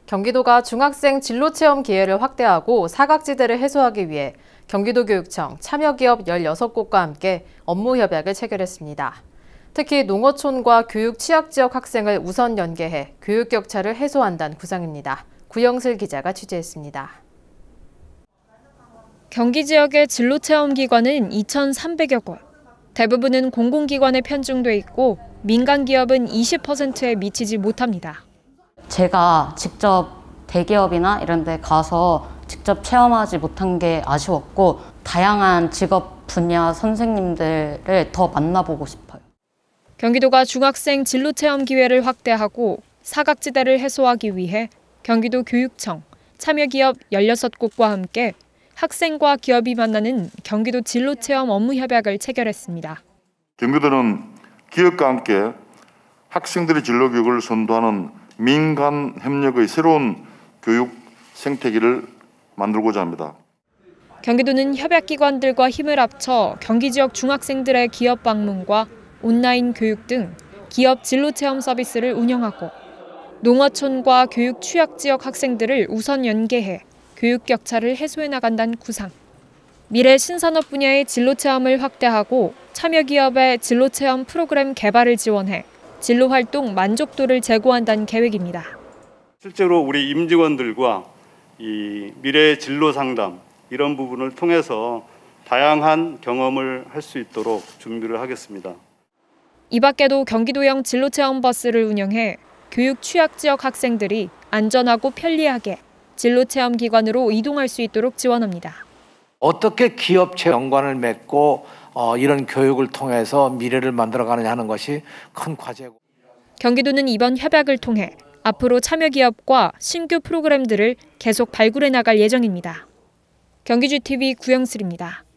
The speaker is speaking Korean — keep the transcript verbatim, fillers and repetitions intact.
경기도가 중학생 진로체험 기회를 확대하고 사각지대를 해소하기 위해 경기도교육청, 참여기업 열여섯 곳과 함께 업무 협약을 체결했습니다. 특히 농어촌과 교육 취약지역 학생을 우선 연계해 교육 격차를 해소한다는 구상입니다. 구영슬 기자가 취재했습니다. 경기 지역의 진로체험 기관은 이천삼백여 곳. 대부분은 공공기관에 편중돼 있고 민간 기업은 이십 퍼센트에 미치지 못합니다. 제가 직접 대기업이나 이런 데 가서 직접 체험하지 못한 게 아쉬웠고 다양한 직업 분야 선생님들을 더 만나보고 싶어요. 경기도가 중학생 진로체험 기회를 확대하고 사각지대를 해소하기 위해 경기도 교육청, 참여기업 열여섯 곳과 함께 학생과 기업이 만나는 경기도 진로체험 업무 협약을 체결했습니다. 경기도는 기업과 함께 학생들의 진로 교육을 선도하는 민간 협력의 새로운 교육 생태계를 만들고자 합니다. 경기도는 협약기관들과 힘을 합쳐 경기 지역 중학생들의 기업 방문과 온라인 교육 등 기업 진로체험 서비스를 운영하고 농어촌과 교육 취약지역 학생들을 우선 연계해 교육 격차를 해소해 나간다는 구상. 미래 신산업 분야의 진로체험을 확대하고 참여기업의 진로체험 프로그램 개발을 지원해 진로활동 만족도를 제고한다는 계획입니다. 실제로 우리 임직원들과 이 미래 진로 상담 이런 부분을 통해서 다양한 경험을 할 수 있도록 준비를 하겠습니다. 이 밖에도 경기도형 진로체험 버스를 운영해 교육 취약지역 학생들이 안전하고 편리하게 진로체험 기관으로 이동할 수 있도록 지원합니다. 어떻게 기업체 연관을 맺고 어, 이런 교육을 통해서 미래를 만들어가느냐 하는 것이 큰 과제고. 경기도는 이번 협약을 통해 앞으로 참여기업과 신규 프로그램들을 계속 발굴해 나갈 예정입니다. 경기지티비 구영슬입니다.